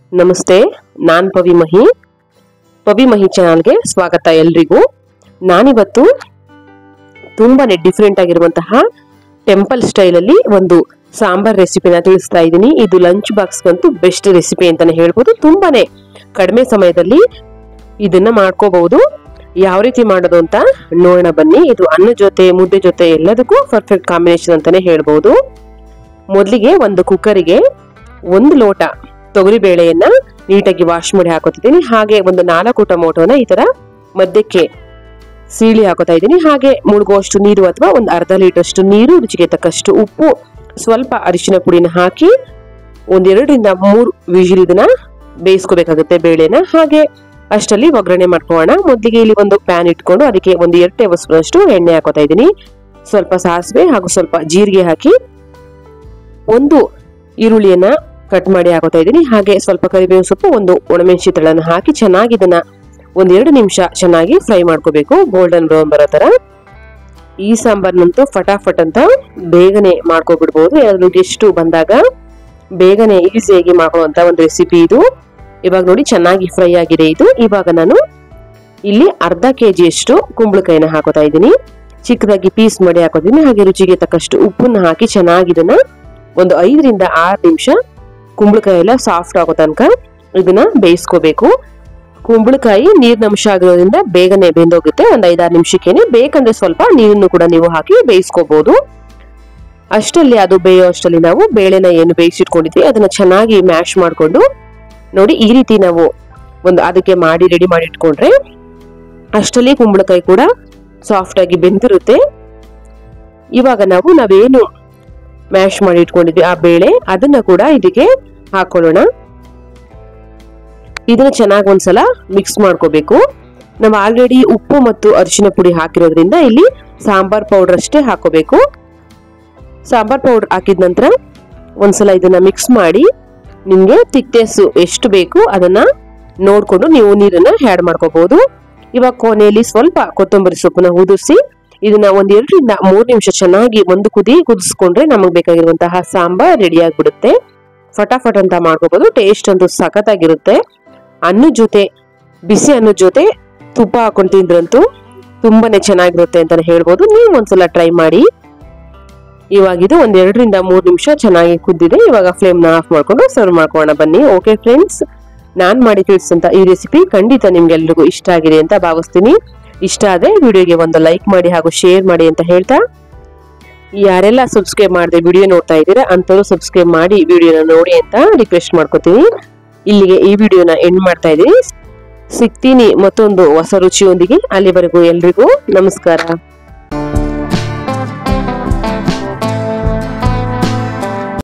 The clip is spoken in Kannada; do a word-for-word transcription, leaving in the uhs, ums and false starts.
ನಮಸ್ತೆ, ನಾನ್ ಪವಿ ಮಹಿ ಪವಿ ಮಹಿ ಚಾನಲ್ಗೆ ಸ್ವಾಗತ ಎಲ್ರಿಗೂ. ನಾನಿವತ್ತು ತುಂಬಾನೇ ಡಿಫ್ರೆಂಟ್ ಆಗಿರುವಂತಹ ಟೆಂಪಲ್ ಸ್ಟೈಲ್ ಅಲ್ಲಿ ಒಂದು ಸಾಂಬಾರ್ ರೆಸಿಪಿನ ತಿಳಿಸ್ತಾ ಇದ್ದೀನಿ. ಇದು ಲಂಚ್ ಬಾಕ್ಸ್ ಗಂತೂ ಬೆಸ್ಟ್ ರೆಸಿಪಿ ಅಂತಾನೆ ಹೇಳ್ಬೋದು. ತುಂಬಾನೇ ಕಡಿಮೆ ಸಮಯದಲ್ಲಿ ಇದನ್ನ ಮಾಡ್ಕೋಬಹುದು. ಯಾವ ರೀತಿ ಮಾಡೋದು ಅಂತ ನೋಡೋಣ ಬನ್ನಿ. ಇದು ಅನ್ನ ಜೊತೆ ಮುದ್ದೆ ಜೊತೆ ಎಲ್ಲದಕ್ಕೂ ಪರ್ಫೆಕ್ಟ್ ಕಾಂಬಿನೇಷನ್ ಅಂತಾನೆ ಹೇಳ್ಬೋದು. ಮೊದಲಿಗೆ ಒಂದು ಕುಕ್ಕರಿಗೆ ಒಂದು ಲೋಟ ತೊಗರಿ ಬೇಳೆಯನ್ನ ನೀಟಾಗಿ ವಾಶ್ ಮಾಡಿ ಹಾಕೋತಿದ್ದೀನಿ. ಹಾಗೆ ಒಂದು ನಾಲ್ಕು ಟೊಮೊಟೊನ ಈ ತರ ಮಧ್ಯಕ್ಕೆ ಸೀಳಿ ಹಾಕೋತಾ ಇದ್ದೀನಿ. ಹಾಗೆ ಮುಳುಗುವಷ್ಟು ನೀರು ಅಥವಾ ಒಂದು ಅರ್ಧ ಲೀಟರ್ ಅಷ್ಟು ನೀರು, ರುಚಿಗೆ ತಕ್ಕಷ್ಟು ಉಪ್ಪು, ಸ್ವಲ್ಪ ಅರಿಶಿನ ಪುಡಿನ ಹಾಕಿ ಒಂದೆರಡರಿಂದ ಮೂರು ವಿಜಿಲ್ ಇದನ್ನ ಬೇಯಿಸ್ಕೋಬೇಕಾಗುತ್ತೆ ಬೇಳೆನ. ಹಾಗೆ ಅಷ್ಟರಲ್ಲಿ ಒಗ್ಗರಣೆ ಮಾಡ್ಕೊಳ್ಳೋಣ. ಮೊದಲಿಗೆ ಇಲ್ಲಿ ಒಂದು ಪ್ಯಾನ್ ಇಟ್ಕೊಂಡು ಅದಕ್ಕೆ ಒಂದು ಎರಡು ಟೇಬಲ್ ಸ್ಪೂನ್ ಅಷ್ಟು ಎಣ್ಣೆ ಹಾಕೋತಾ ಇದ್ದೀನಿ. ಸ್ವಲ್ಪ ಸಾಸಿವೆ ಹಾಗೂ ಸ್ವಲ್ಪ ಜೀರಿಗೆ ಹಾಕಿ ಒಂದು ಈರುಳ್ಳಿಯನ್ನ ಕಟ್ ಮಾಡಿ ಹಾಕೋತಾ ಇದ್ದೀನಿ. ಹಾಗೆ ಸ್ವಲ್ಪ ಕರಿಬೇವು ಸೊಪ್ಪು, ಒಂದು ಒಣಮೆಣಸಿ ತಳನ ಹಾಕಿ ಚೆನ್ನಾಗಿ ಇದನ್ನ ಒಂದೆರಡು ನಿಮಿಷ ಚೆನ್ನಾಗಿ ಫ್ರೈ ಮಾಡ್ಕೋಬೇಕು, ಗೋಲ್ಡನ್ ಬ್ರೌನ್ ಬರೋ ತರ. ಈ ಸಾಂಬಾರ್ನಂತೂ ಫಟಾಫಟ್ ಅಂತ ಬೇಗನೆ ಮಾಡ್ಕೊಬಿಡ್ಬೋದು. ಯಾರಾದ್ರೂ ಗೆಸ್ಟ್ ಬಂದಾಗ ಬೇಗನೆ ಈಸಿಯಾಗಿ ಮಾಡ್ಕೊಳ್ಳುವಂತ ಒಂದು ರೆಸಿಪಿ ಇದು. ಇವಾಗ ನೋಡಿ ಚೆನ್ನಾಗಿ ಫ್ರೈ ಆಗಿದೆ ಇದು. ಇವಾಗ ನಾನು ಇಲ್ಲಿ ಅರ್ಧ ಕೆಜಿ ಅಷ್ಟು ಕುಂಬಳಕಾಯಿನ ಹಾಕೋತಾ ಇದ್ದೀನಿ. ಚಿಕ್ಕದಾಗಿ ಪೀಸ್ ಮಾಡಿ ಹಾಕೋತೀನಿ. ಹಾಗೆ ರುಚಿಗೆ ತಕ್ಕಷ್ಟು ಉಪ್ಪನ್ನ ಹಾಕಿ ಚೆನ್ನಾಗಿ ಇದನ್ನ ಒಂದು ಐದರಿಂದ ಆರು ನಿಮಿಷ ಕುಂಬಳಕಾಯಿ ಎಲ್ಲ ಸಾಫ್ಟ್ ಆಗೋ ತನಕ ಇದನ್ನ ಬೇಯಿಸ್ಕೋಬೇಕು. ಕುಂಬಳಕಾಯಿ ನೀರಿನಂಶ ಆಗಿರೋದ್ರಿಂದ ಬೇಗನೆ ಬೆಂದೋಗುತ್ತೆ. ಒಂದ್ ಐದಾರು ನಿಮಿಷಕ್ಕೇನೆ. ಬೇಕಂದ್ರೆ ಸ್ವಲ್ಪ ನೀರನ್ನು ಕೂಡ ನೀವು ಹಾಕಿ ಬೇಯಿಸ್ಕೋಬಹುದು. ಅಷ್ಟಲ್ಲಿ ಅದು ಬೇಯೋ ಅಷ್ಟಲ್ಲಿ ನಾವು ಬೇಳೆನ ಏನು ಬೇಯಿಸಿಟ್ಕೊಂಡಿದ್ವಿ ಅದನ್ನ ಚೆನ್ನಾಗಿ ಮ್ಯಾಶ್ ಮಾಡ್ಕೊಂಡು ನೋಡಿ ಈ ರೀತಿ ನಾವು ಒಂದು ಅದಕ್ಕೆ ಮಾಡಿ ರೆಡಿ ಮಾಡಿ ಇಟ್ಕೊಂಡ್ರೆ ಅಷ್ಟಲ್ಲಿ ಕುಂಬಳಕಾಯಿ ಕೂಡ ಸಾಫ್ಟ್ ಆಗಿ ಬೆಂದಿರುತ್ತೆ. ಇವಾಗ ನಾವು ನಾವೇನು ಮ್ಯಾಶ್ ಮಾಡಿ ಇಟ್ಕೊಂಡಿದ್ವಿ ಆ ಬೇಳೆ ಅದನ್ನ ಕೂಡ ಇದಕ್ಕೆ ಹಾಕೊಳ್ಳೋಣ. ಇದನ್ನ ಚೆನ್ನಾಗಿ ಒಂದ್ಸಲ ಮಿಕ್ಸ್ ಮಾಡ್ಕೋಬೇಕು. ನಾವು ಆಲ್ರೆಡಿ ಉಪ್ಪು ಮತ್ತು ಅರಿಶಿನ ಪುಡಿ ಹಾಕಿರೋದ್ರಿಂದ ಇಲ್ಲಿ ಸಾಂಬಾರ್ ಪೌಡರ್ ಅಷ್ಟೇ ಹಾಕೋಬೇಕು. ಸಾಂಬಾರ್ ಪೌಡರ್ ಹಾಕಿದ ನಂತರ ಒಂದ್ಸಲ ಇದನ್ನ ಮಿಕ್ಸ್ ಮಾಡಿ ನಿಮ್ಗೆ ಥಿಕ್ನೆಸ್ ಎಷ್ಟು ಬೇಕು ಅದನ್ನ ನೋಡ್ಕೊಂಡು ನೀವು ನೀರನ್ನ ಆಡ್ ಮಾಡ್ಕೋಬಹುದು. ಇವಾಗ ಕೊನೆಯಲ್ಲಿ ಸ್ವಲ್ಪ ಕೊತ್ತಂಬರಿ ಸೊಪ್ಪನ್ನ ಉದುರಿಸಿ ಇದನ್ನ ಒಂದ್ ಎರಡರಿಂದ ಮೂರು ನಿಮಿಷ ಚೆನ್ನಾಗಿ ಒಂದು ಕುದಿ ಕುದಿಸ್ಕೊಂಡ್ರೆ ನಮಗ್ ಬೇಕಾಗಿರುವಂತಹ ಸಾಂಬಾರ್ ರೆಡಿ ಆಗ್ಬಿಡುತ್ತೆ. ಫಟಾಫಟ್ ಅಂತ ಮಾಡ್ಕೋಬಹುದು. ಟೇಸ್ಟ್ ಅಂತೂ ಸಖತ್ತಾಗಿರುತ್ತೆ. ಅನ್ನದ ಜೊತೆ, ಬಿಸಿ ಅನ್ನದ ಜೊತೆ ತುಪ್ಪ ಹಾಕೊಂಡು ತಿಂದ್ರಂತೂ ತುಂಬಾನೇ ಚೆನ್ನಾಗಿರುತ್ತೆ ಅಂತಾನೆ ಹೇಳ್ಬೋದು. ನೀವು ಒಂದ್ಸಲ ಟ್ರೈ ಮಾಡಿ. ಇವಾಗ ಇದು ಒಂದ್ ಎರಡರಿಂದ ಮೂರು ನಿಮಿಷ ಚೆನ್ನಾಗಿ ಕುದ್ದಿದೆ. ಇವಾಗ ಫ್ಲೇಮ್ ನ ಆಫ್ ಮಾಡ್ಕೊಂಡು ಸರ್ವ್ ಮಾಡ್ಕೊಳ್ಳೋಣ ಬನ್ನಿ. ಓಕೆ ಫ್ರೆಂಡ್ಸ್, ನಾನ್ ಮಾಡಿ ತಿಳಿಸಿದಂತ ಈ ರೆಸಿಪಿ ಖಂಡಿತ ನಿಮ್ಗೆಲ್ರಿಗೂ ಇಷ್ಟ ಆಗಿದೆ ಅಂತ ಭಾವಿಸ್ತೀನಿ. ಇಷ್ಟ ಆದ್ರೆ ವಿಡಿಯೋಗೆ ಒಂದು ಲೈಕ್ ಮಾಡಿ ಹಾಗೂ ಶೇರ್ ಮಾಡಿ ಅಂತ ಹೇಳ್ತಾ, ಯಾರೆಲ್ಲ ಸಬ್ಸ್ಕ್ರೈಬ್ ಮಾಡದೆ ವಿಡಿಯೋ ನೋಡ್ತಾ ಇದ್ದೀರಾ ಅಂತವ್ರು ಸಬ್ಸ್ಕ್ರೈಬ್ ಮಾಡಿ ವಿಡಿಯೋನ ನೋಡಿ ಅಂತ ರಿಕ್ವೆಸ್ಟ್ ಮಾಡ್ಕೋತೀನಿ. ಇಲ್ಲಿಗೆ ಈ ವಿಡಿಯೋನ ಎಂಡ್ ಮಾಡ್ತಾ ಇದ್ದೀನಿ. ಸಿಗ್ತೀನಿ ಮತ್ತೊಂದು ಹೊಸ ರುಚಿಯೊಂದಿಗೆ. ಅಲ್ಲಿವರೆಗೂ ಎಲ್ರಿಗೂ ನಮಸ್ಕಾರ.